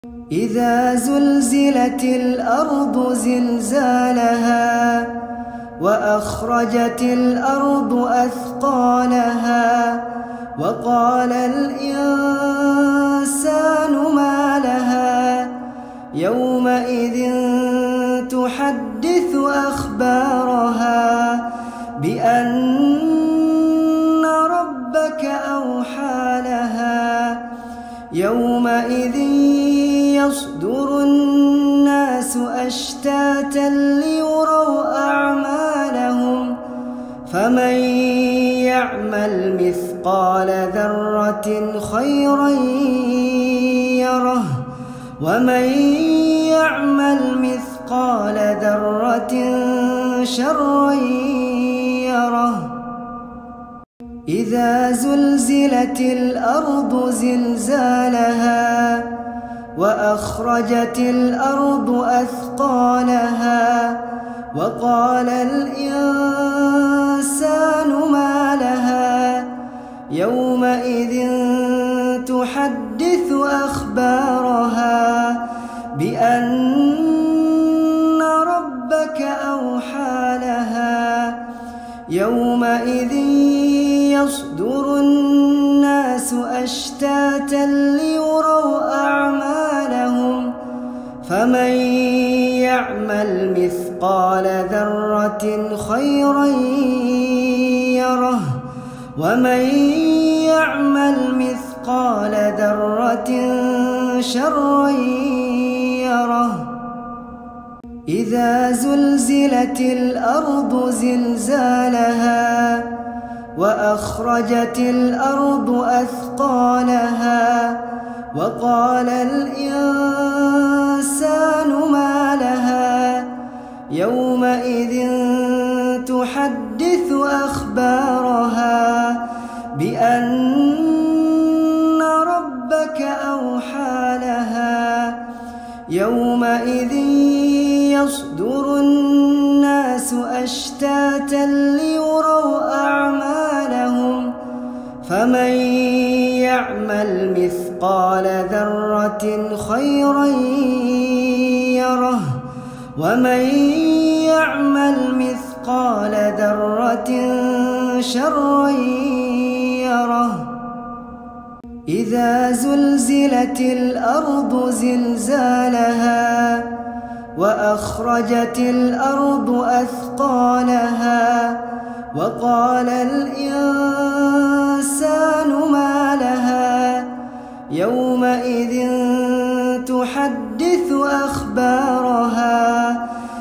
إذا زلزلت الأرض زلزالها وأخرجت الأرض أثقالها وقال الإنسان ما لها يومئذ تحدث أخبارها بأن ربك أوحى لها يومئذ يصدر الناس أشتاتا ليروا أعمالهم فمن يعمل مثقال ذرة خيرا يره ومن يعمل مثقال ذرة شرا يره إذا زلزلت الأرض زلزالها وأخرجت الأرض أثقالها وقال الإنسان ما لها يومئذ تحدث أخبارها بأن ربك أوحى لها يومئذ يصدر الناس أشتاتا ليروا أعمالهم فمن يعمل مثقال ذرة خيرا يره ومن يعمل مثقال ذرة شرا يره إذا زلزلت الأرض زلزالها وأخرجت الأرض أثقالها وقال الإنسان ما لها يومئذ تحدث أخبارها بأن ربك أوحى لها يومئذ يصدر الناس أشتاتا ليروا أعمالهم فمن يعمل مثقال ذرة خيرا يره ومن يعمل مثقال ذرة شرا يره إذا زلزلت الأرض زلزالها وأخرجت الأرض أثقالها وقال الإنسان ما لها يومئذ تحدث أخبارها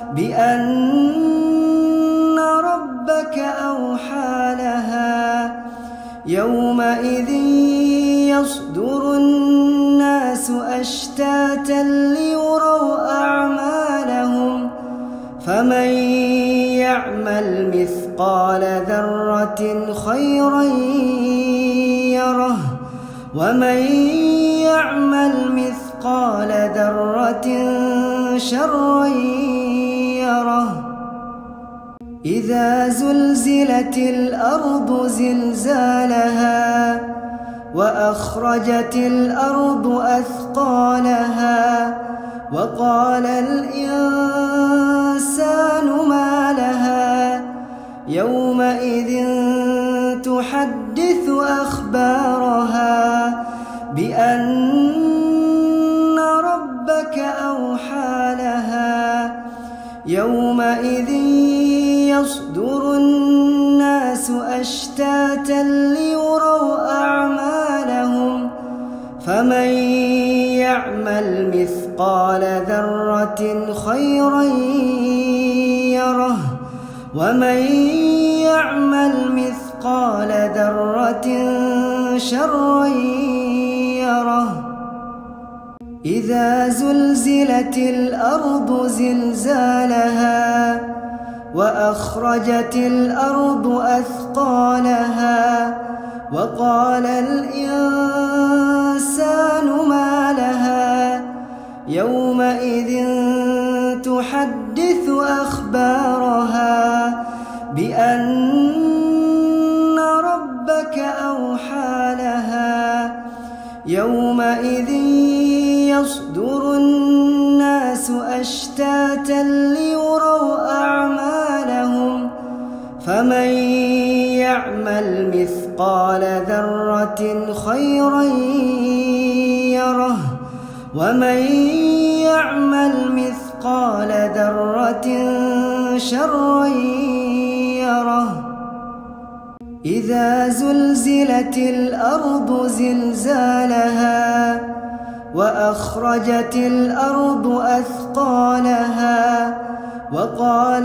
بأن ربك أوحى لها يومئذ يصدر الناس أشتاتا ليروا أعمالهم فمن يعمل مثقال ذرة خيرا يره ومن يعمل مثقال ذرة شرا يره إذا زلزلت الأرض زلزالها وأخرجت الأرض أثقالها وقال الإنسان ما لها يومئذ تحدث أخبارها بأن ربك أوحى لها يومئذ يصدر الناس أشتاتا ليروا أعمالهم فمن يعمل مثقال ذرة خيرا يره ومن يعمل مثقال ذرة شرا يره إذا زلزلت الأرض زلزالها وأخرجت الأرض أثقالها وقال الإنسان ما لها يومئذ تحدث أخبارها بأن ربك أوحى لها يومئذ يصدر يصدر الناس أشتاتا ليروا أعمالهم فمن يعمل مثقال ذرة خيرا يره ومن يعمل مثقال ذرة شرا يره إذا زلزلت الأرض زلزالها وأخرجت الأرض أثقالها وقال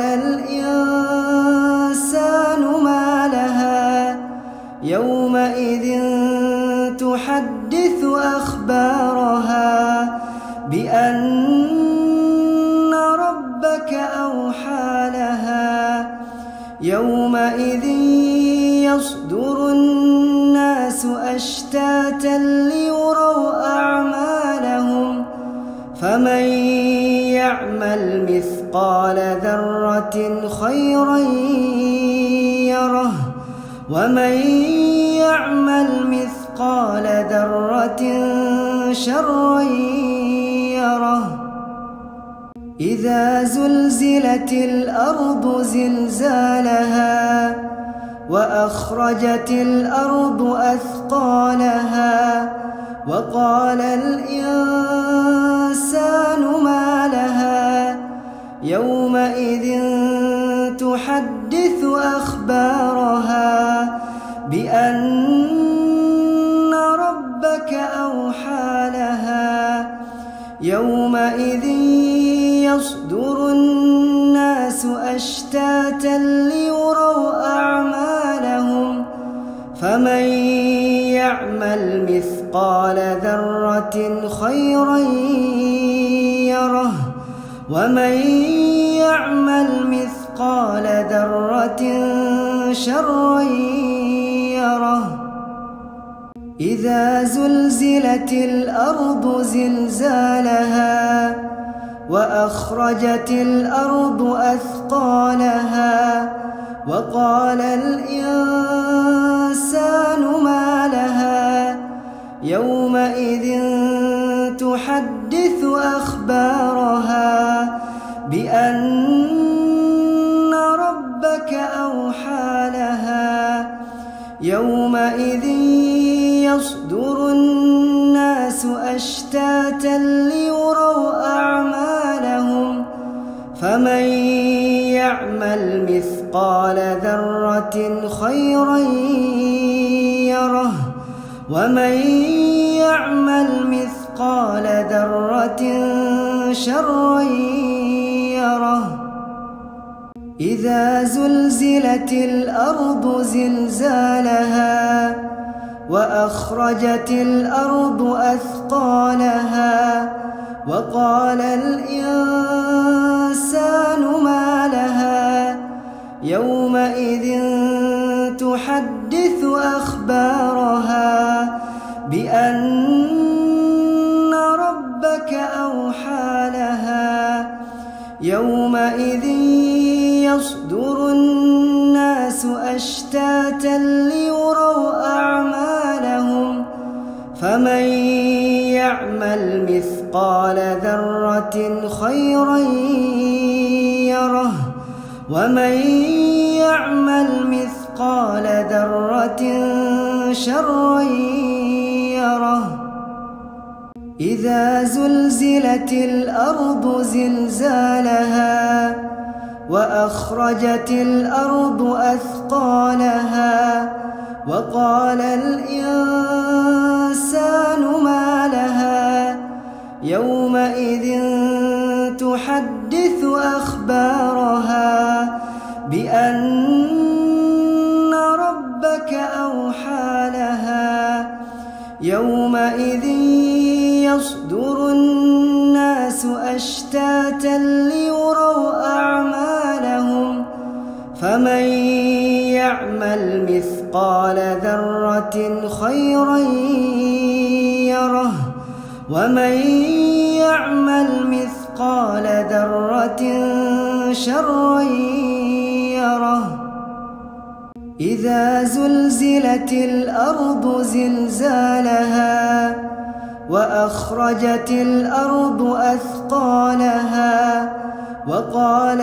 الإنسان ما لها يومئذ تحدث أخبارها بأن ربك أوحى لها يومئذ يصدر الناس أشتاتا ليروا أعمالهم فمن يعمل مثقال ذرة خيرا يره ومن يعمل مثقال ذرة شرا يره إذا زلزلت الأرض زلزالها وأخرجت الأرض أثقالها وقال الإنسان ما لها يومئذ تحدث أخبارها بأن ربك أوحى لها يومئذ يصدر الناس أشتاتا ليروا أعمالهم فمن يعمل مثقال ذرة خيرا يره ومن يعمل مثقال ذرة شرا يره إذا زلزلت الأرض زلزالها وأخرجت الأرض أثقالها وقال الإنسان ما لها يومئذ تحدث أخبارها بأن ربك أوحى لها يومئذ يصدر الناس أشتاتا ليروا أعمالهم فمن يعمل مثقال ذرة خيرا يره ومن يعمل مثقال ذرة شرا يره إذا زلزلت الأرض زلزالها وأخرجت الأرض أثقالها وقال الإنسان ما لها يومئذ تحدث أخبارها بأن ربك أوحى لها يومئذ يصدر الناس أشتاتا ليروا أعمالهم فمن يعمل مثقال ذرة خيرا يره ومن يعمل مثقال ذرة شرا يره إذا زلزلت الأرض زلزالها وأخرجت الأرض أثقالها وقال الإنسان ما لها يومئذ تحدث أخبارها بأن ربك أوحى لها يومئذ يصدر الناس أشتاتا ليروا أعمالهم فمن يعمل مثقال ذرة خيرا يره ومن يعمل مثقال ذرة شرا يره إذا زلزلت الأرض زلزالها وأخرجت الأرض أثقالها وقال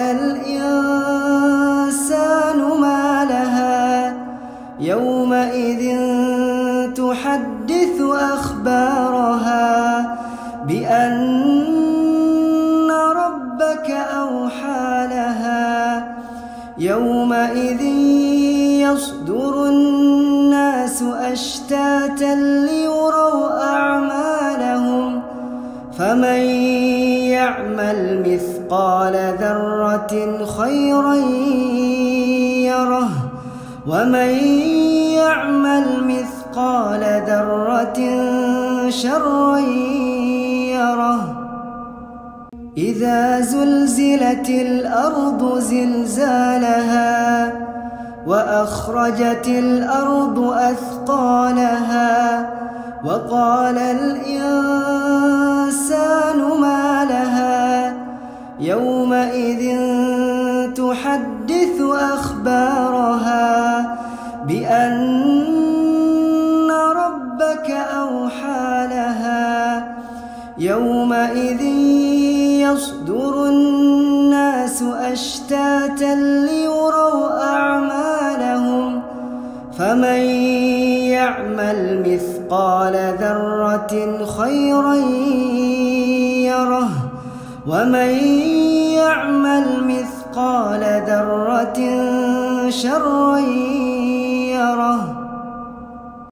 الإنسان ما لها يومئذ تحدث أخبارها بأن ربك أوحى لها يومئذ يصدر الناس أشتاتا ليروا أعمالهم فمن يعمل مثقال ذرة خيرا يره ومن يعمل مثقال ذرة شرا يره إذا زلزلت الأرض زلزالها وأخرجت الأرض أثقالها وقال الإنسان ما لها يومئذ تحدث أخبارها بأن ربك أوحى لها يومئذ يصدر الناس أشتاتا ليروا أعمالهم فمن يعمل مثقال ذرة خيرا يره ومن يعمل مثقال ذرة شرا يره